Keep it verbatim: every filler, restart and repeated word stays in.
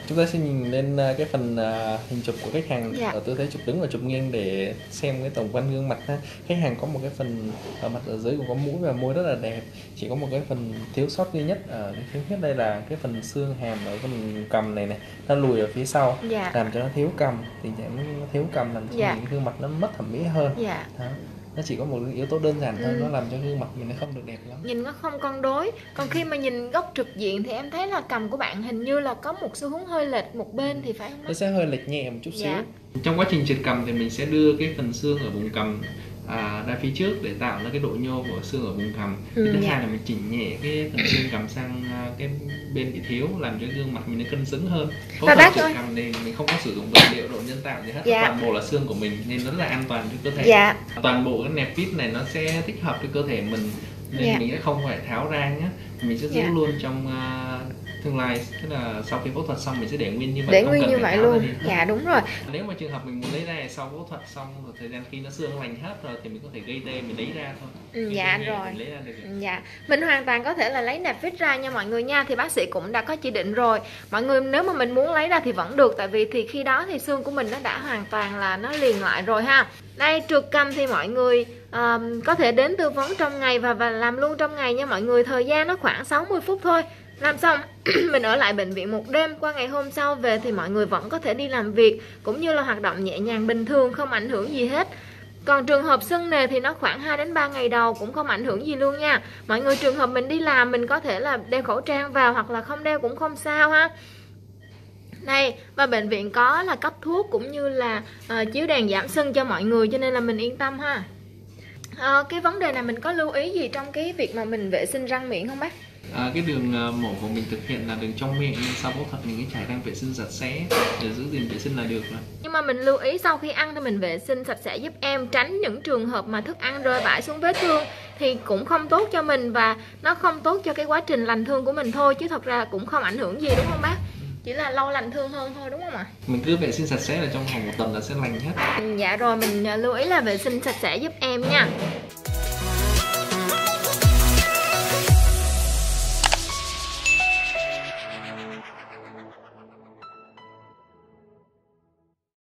Chúng ta sẽ nhìn lên cái phần hình chụp của khách hàng Dạ. ở tư thế chụp đứng và chụp nghiêng để xem cái tổng quan gương mặt ha. Khách hàng có một cái phần ở mặt ở dưới cũng có mũi và môi rất là đẹp, chỉ có một cái phần thiếu sót duy nhất ở cái thứ nhất đây là cái phần xương hàm ở phần cằm này này nó lùi ở phía sau, Dạ. làm cho nó thiếu cằm, tình trạng nó thiếu cằm làm cho Dạ. những gương mặt nó mất thẩm mỹ hơn. Dạ. Đó. Nó chỉ có một yếu tố đơn giản thôi, Ừ. nó làm cho gương mặt mình nó không được đẹp lắm, nhìn nó không cân đối. Còn khi mà nhìn góc trực diện thì em thấy là cằm của bạn hình như là có một xu hướng hơi lệch một bên thì phải không? nó sẽ hơi lệch nhẹ một chút xíu. Dạ. Trong quá trình trượt cằm thì mình sẽ đưa cái phần xương ở vùng cằm à, ra phía trước để tạo ra cái độ nhô của xương ở vùng cằm. Ừ, Cái thứ dạ. hai là mình chỉnh nhẹ cái phần xương cằm sang à, cái bên bị thiếu, làm cho gương mặt mình nó cân xứng hơn. Phẫu Và thuật bác trượt ơi. cằm thì mình không có sử dụng vật liệu độ nhân tạo gì hết, Dạ. toàn bộ là xương của mình nên rất là an toàn cho cơ thể. Dạ. Toàn bộ cái nẹp vít này nó sẽ thích hợp với cơ thể mình nên Dạ. mình sẽ không phải tháo ra nhé, mình sẽ giữ Dạ. luôn trong uh, tương lai, tức là sau khi phẫu thuật xong mình sẽ để nguyên như vậy, Để không nguyên cần như phải vậy tháo ra luôn. đi. Dạ đúng rồi. Nếu mà trường hợp mình muốn lấy ra sau phẫu thuật xong rồi thời gian khi nó xương lành hết rồi thì mình có thể gây tê mình lấy ra thôi. Ừ, Gây dạ tê nhẹ rồi. mình lấy ra được. Dạ, mình hoàn toàn có thể là lấy nẹp vít ra nha mọi người nha. Thì bác sĩ cũng đã có chỉ định rồi. Mọi người nếu mà mình muốn lấy ra thì vẫn được, tại vì thì khi đó thì xương của mình nó đã hoàn toàn là nó liền lại rồi ha. Đây, trượt cằm thì mọi người um, có thể đến tư vấn trong ngày và, và làm luôn trong ngày nha mọi người. Thời gian nó khoảng sáu mươi phút thôi. Làm xong mình ở lại bệnh viện một đêm, qua ngày hôm sau về thì mọi người vẫn có thể đi làm việc cũng như là hoạt động nhẹ nhàng bình thường, không ảnh hưởng gì hết. Còn trường hợp sưng nề thì nó khoảng hai đến ba ngày đầu cũng không ảnh hưởng gì luôn nha. Mọi người trường hợp mình đi làm mình có thể là đeo khẩu trang vào hoặc là không đeo cũng không sao ha. Đây, và bệnh viện có là cấp thuốc cũng như là uh, chiếu đèn giảm sưng cho mọi người, cho nên là mình yên tâm ha. Uh, cái vấn đề này mình có lưu ý gì trong cái việc mà mình vệ sinh răng miệng không bác? À, cái đường mổ của mình thực hiện là đường trong miệng nên sau phẫu thuật mình cứ chải răng vệ sinh sạch sẽ để giữ gìn vệ sinh là được rồi. Nhưng mà mình lưu ý sau khi ăn thì mình vệ sinh sạch sẽ giúp em tránh những trường hợp mà thức ăn rơi vãi xuống vết thương thì cũng không tốt cho mình và nó không tốt cho cái quá trình lành thương của mình thôi, chứ thật ra cũng không ảnh hưởng gì đúng không bác? Chỉ là lâu lành thương hơn thôi đúng không ạ? Mình cứ vệ sinh sạch sẽ là trong vòng một tuần là sẽ lành hết. Dạ rồi, mình lưu ý là vệ sinh sạch sẽ giúp em nha.